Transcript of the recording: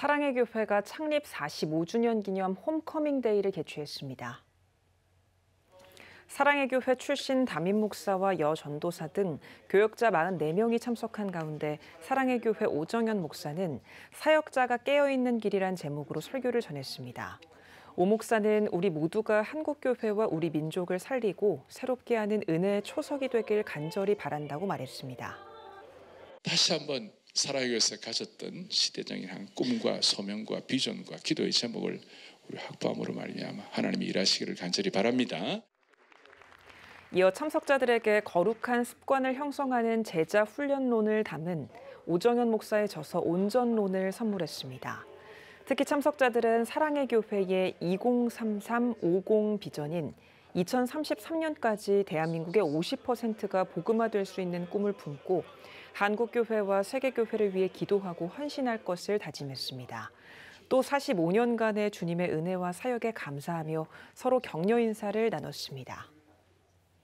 사랑의 교회가 창립 45주년 기념 홈커밍 데이를 개최했습니다. 사랑의 교회 출신 담임 목사와 여 전도사 등 교역자 44명이 참석한 가운데 사랑의 교회 오정현 목사는 사역자가 깨어있는 길이란 제목으로 설교를 전했습니다. 오 목사는 우리 모두가 한국교회와 우리 민족을 살리고 새롭게 하는 은혜의 초석이 되길 간절히 바란다고 말했습니다. 다시 한번 사랑의 교회에서 가졌던 시대적인 한 꿈과 소명과 비전과 기도의 제목을 우리 확보함으로 말미암아 하나님이 일하시기를 간절히 바랍니다. 이어 참석자들에게 거룩한 습관을 형성하는 제자 훈련론을 담은 오정현 목사의 저서 온전론을 선물했습니다. 특히 참석자들은 사랑의 교회의 2033-50 비전인 2033년까지 대한민국의 50%가 복음화될 수 있는 꿈을 품고 한국교회와 세계교회를 위해 기도하고 헌신할 것을 다짐했습니다. 또 45년간의 주님의 은혜와 사역에 감사하며 서로 격려 인사를 나눴습니다.